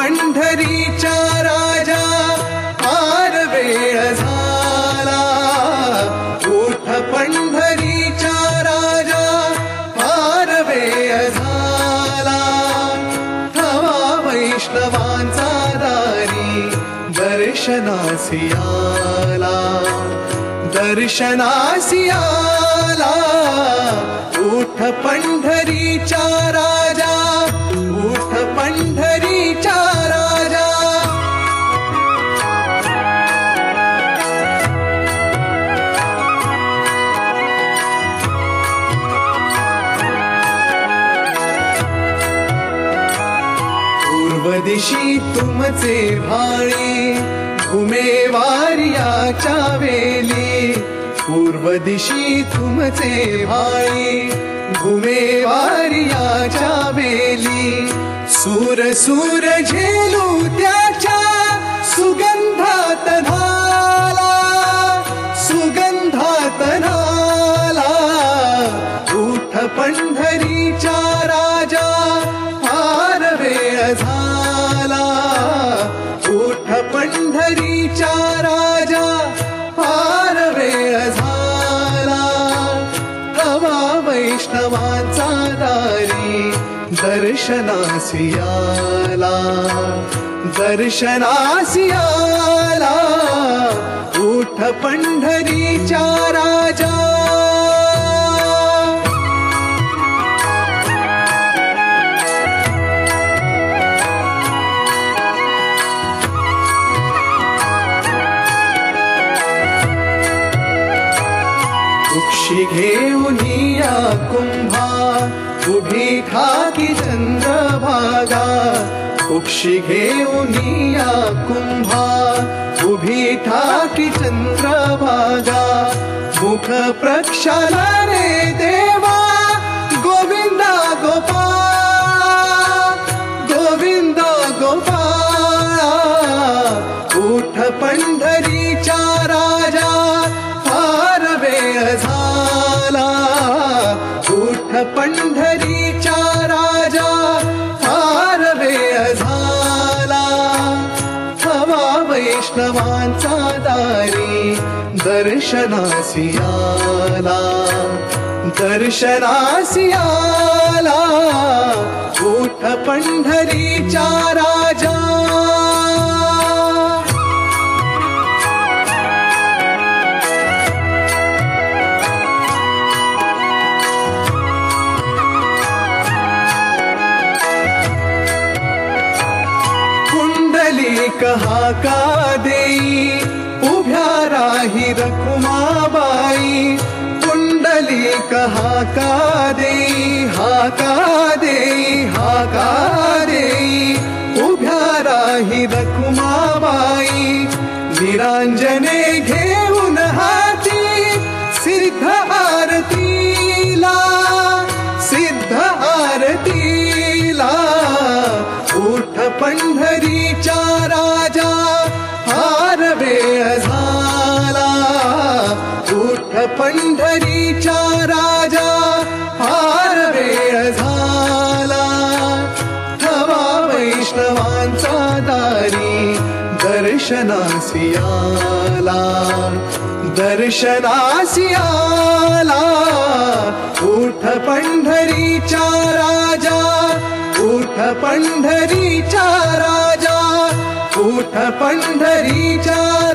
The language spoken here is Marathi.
पंढरीचा राजा फार वेळ झाला। उठ पंढरीचा राजा फार वेळ झाला। हवा वैष्णवांचा दारी दर्शनासी आला, दर्शनासी आला। उठ पंढरीचा राजा, उठ पंढरीचा राजा। पूर्व दिशी तुमचे भाळी घुमे वारियाच्या वेली। पूर्व दिशी तुमचे भाळी घुमे वारियाच्या वेली। सूर सूर झेलू त्याच्या सुगंधात न्हाला, सुगंधात न्हाला। उठ पंढरीचा राजा फार वेळ झाला। उठ पंढरीचा राजा फार वेळ झाला। हवा वैष्णवांचा दारी दर्शनासी आला, दर्शनासी आला। उठ पंढरीचा राजा। कुक्षी घेऊनिया कुंभा उभी ठाकी चंद्रभागा। कुक्षी घेऊनिया कुंभा उभी ठाकी चंद्रभागा। मुख प्रक्षाला रे देवा गोविंदा गोपाळा, गोविंदा गोपाळा। उठ पंढरीचा राजा फार वेळ झाला। उठ पंढरीचा राजा फार वेळ झाला। हवा वैष्णवांचा दारी दर्शनासी आला, दर्शनासी आला। उठ पंढरीचा राजा। पुंडलिक हाका देई उभ्या राही रखुमाबाई। पुंडलिक हाका देई, हाका देई, हाका देई उभ्या राही रखुमाबाई। निरांजने घेऊन हाती सिद्ध आरतीला, सिद्ध आरतीला। उठ पंढरीचा राजा फार वेळ झाला। उठ पंढरीचा राजा फार वेळ झाला। हवा वैष्णवांचा दारी दर्शनासी आला, दर्शनासी आला। उठ पंढरीचा राजा, उठ पंढरीचा राजा, उठ पंढरीचा